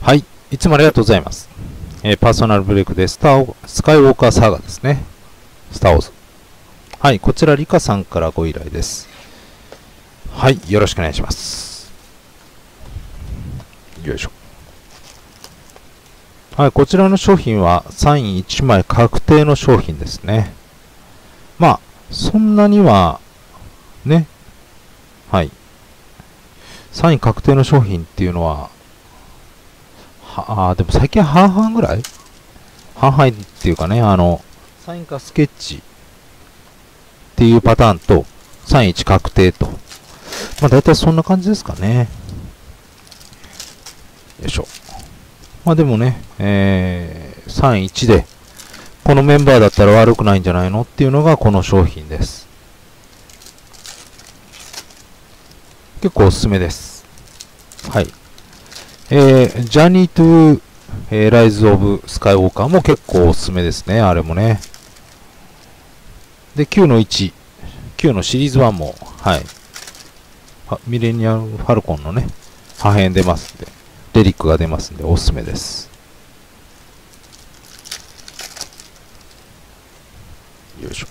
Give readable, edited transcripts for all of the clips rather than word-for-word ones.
はい。いつもありがとうございます。パーソナルブレイクでスカイウォーカーサーガですね。スターウォーズ。はい。こちら、リカさんからご依頼です。はい。よろしくお願いします。よいしょ。はい。こちらの商品はサイン1枚確定の商品ですね。まあ、そんなには、ね。はい。サイン確定の商品っていうのは、でも最近は半々ぐらい半々っていうかね、サインかスケッチっていうパターンと、サイン1確定と。まあ大体そんな感じですかね。よいしょ。まあでもね、サイン1で、このメンバーだったら悪くないんじゃないのっていうのがこの商品です。結構おすすめです。はい。ジャーニートゥライズオブスカイウォーカーも結構おすすめですね。あれもね。で、9の1。9のシリーズ1も、はい。ミレニアム・ファルコンのね、破片出ますんで、レリックが出ますんで、おすすめです。よいしょ。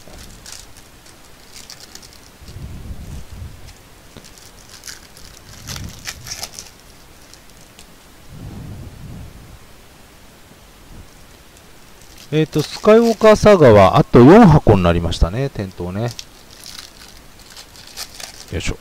スカイウォーカーサーガはあと4箱になりましたね、店頭ね。よいしょ。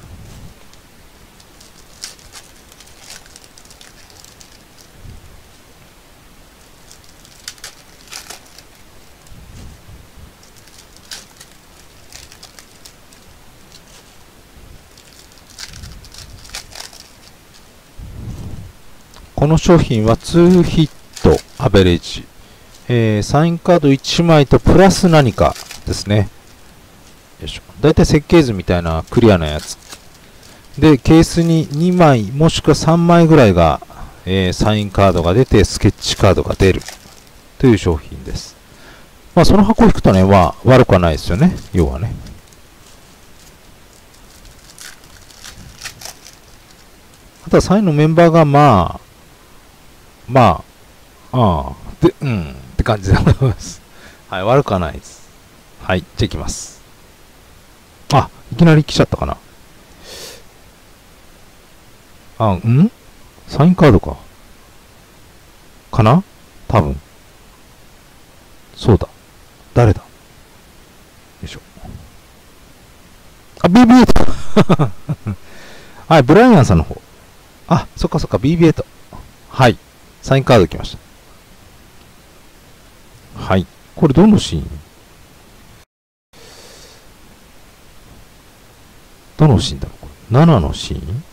この商品は2ヒットアベレージ。サインカード1枚とプラス何かですね。よいしょ。だいたい設計図みたいなクリアなやつ。で、ケースに2枚もしくは3枚ぐらいが、サインカードが出て、スケッチカードが出るという商品です。まあ、その箱を引くとね、悪くはないですよね。要はね。あとはサインのメンバーがって感じでございます。はい、悪くはないです。はい、じゃあ行きます。いきなり来ちゃったかな。サインカードか。かな多分。そうだ。誰だよいしょ。BB8 はい、ブライアンさんの方。そっかそっか、BB8。はい。サインカード来ました。はい。これどのシーンどのシーンだろうこれ ?7 のシーン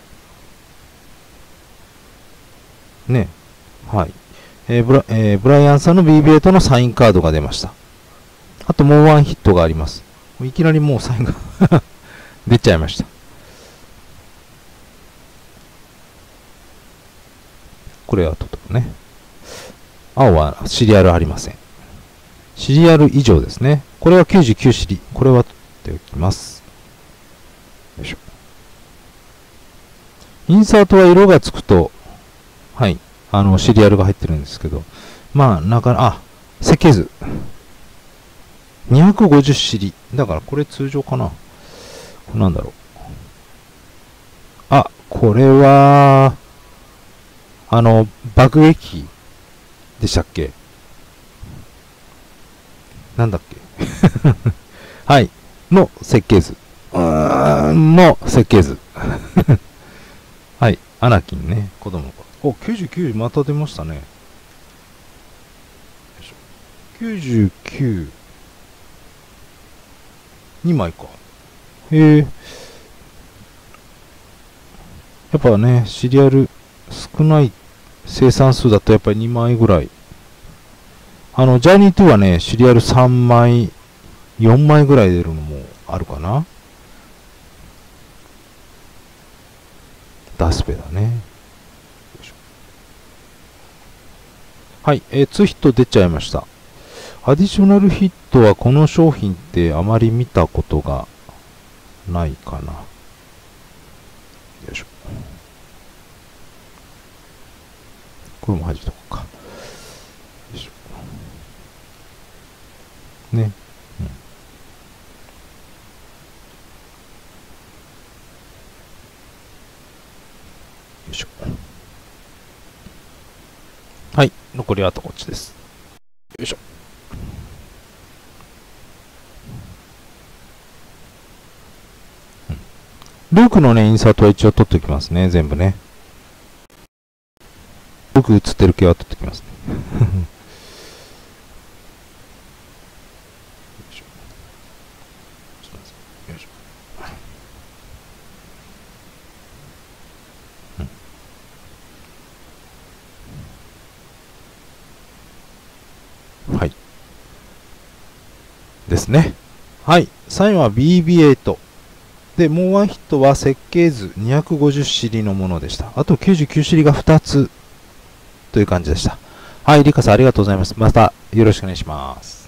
ね。はい。ブライアンさんの BB8 のサインカードが出ました。あともうワンヒットがあります。いきなりもうサインが出ちゃいました。これはとてもね。青はシリアルありません。シリアル以上ですね。これは99シリ。これは取っておきます。よいしょ。インサートは色がつくと、はい。シリアルが入ってるんですけど、設計図。250シリ。だからこれ通常かな。なんだろう。これは、爆撃でしたっけなんだっけはい。の設計図。の設計図。はい。アナキンね。子供の子。99また出ましたね。99。2枚か。へえ。やっぱね、シリアル少ない生産数だとやっぱり2枚ぐらい。ジャーニー2はね、シリアル3枚、4枚ぐらい出るのもあるかな。ダスペだね。はい、2ヒット出ちゃいました。アディショナルヒットはこの商品ってあまり見たことがないかな。よいしょ。 これも弾いとこうか。よいしょ。ね。うん。よいしょ。はい。残りはあとこっちです。よいしょ。ルークのね、インサートは一応取っておきますね。全部ね。ルーク映ってる系は取っておきますね。はい。ですね。はい。最後は BB8。で、もうワンヒットは設計図250シリのものでした。あと99シリが2つという感じでした。はい。リカさんありがとうございます。またよろしくお願いします。